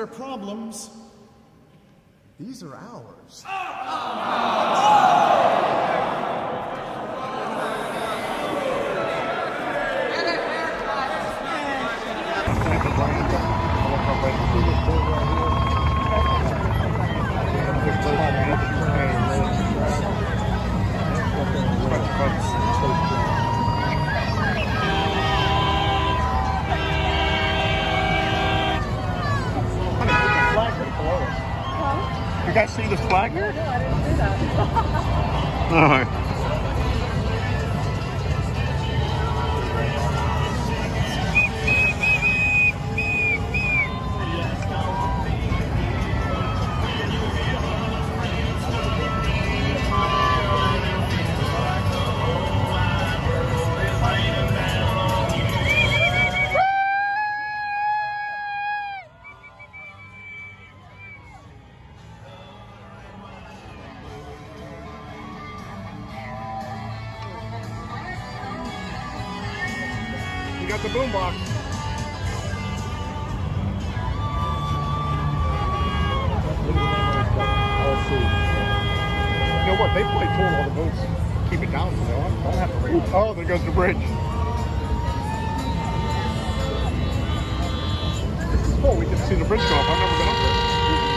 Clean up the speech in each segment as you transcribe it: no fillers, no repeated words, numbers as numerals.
their problems. These are ours. You guys see this flag here? No, I didn't do that. All right. You got the boombox. You know what? They play toward all the boats. Keep it down, you know. Don't have to read. Oh, there goes the bridge. Oh, we can see the bridge go up. I've never been up there.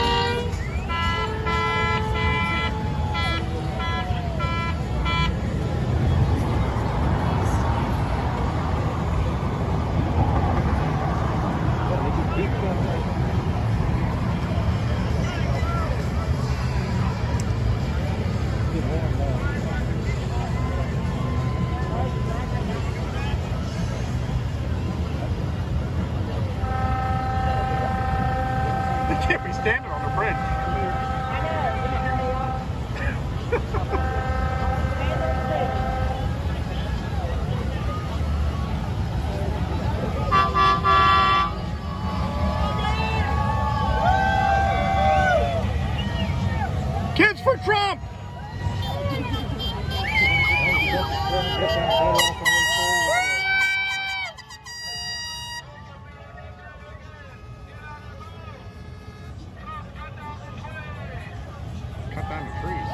They can't be standing on the bridge. Kids for Trump! Cut down the trees.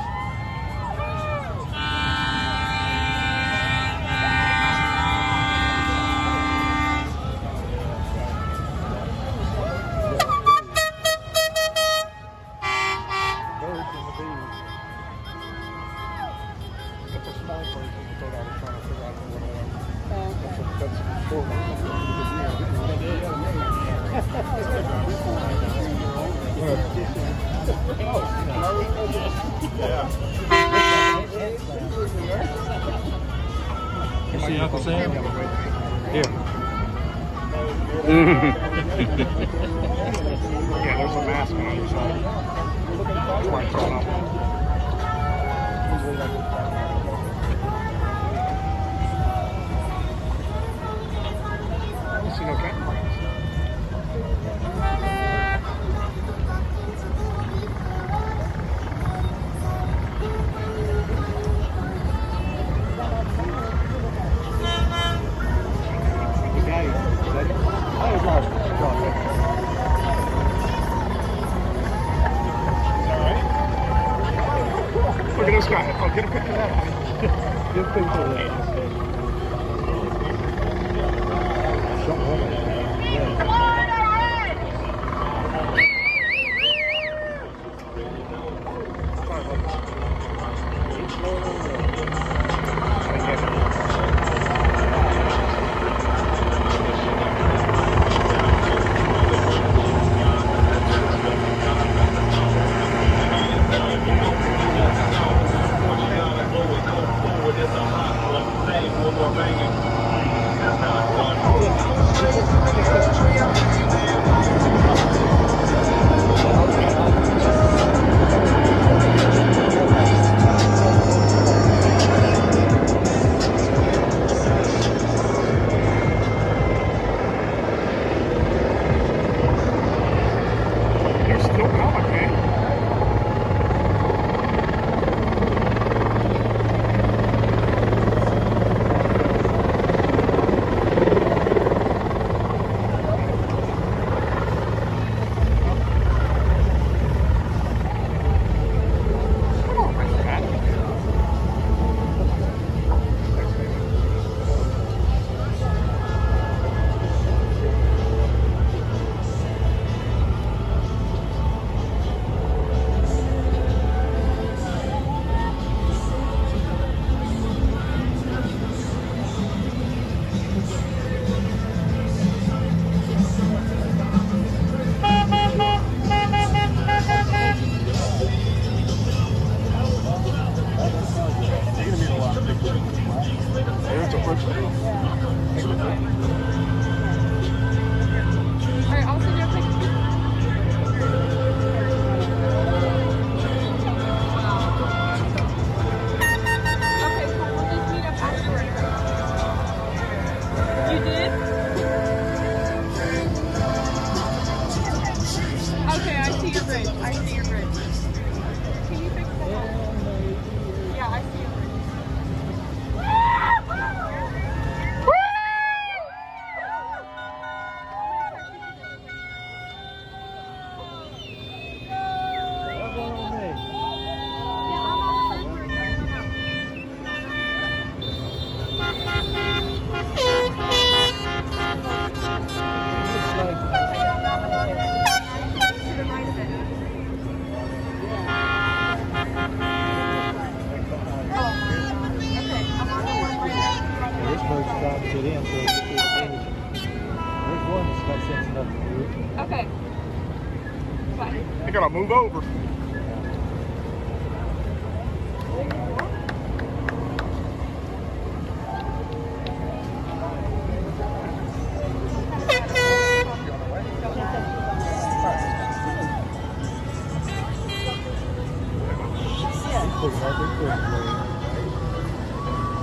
Birds and the bees. That's a small bird that you thought I was trying to figure out what it was. That's a short You see Uncle Sam? Here. Yeah, there's a mask on either side. That's why I throw it up. I don't see no catamarans. Look at this guy. Oh, get a picture of that. Get a picture of that. One more banging. That's how it's done. bridge. I see your bridge. Can you fix that? Yeah, I see your bridge. Okay. Fine. I gotta move over. Right,